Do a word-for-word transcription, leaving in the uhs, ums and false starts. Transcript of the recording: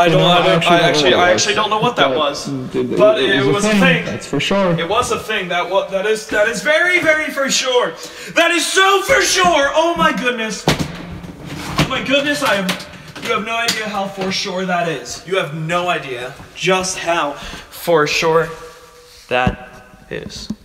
I don't, No, I, don't, I actually, I it actually don't know what that was, It, but it, it, it was, was a a thing. thing. That's for sure. It was a thing. That what that is that is very very for sure. That is so for sure. Oh my goodness. Oh my goodness. I am. You have no idea how for sure that is. You have no idea just how for sure that is.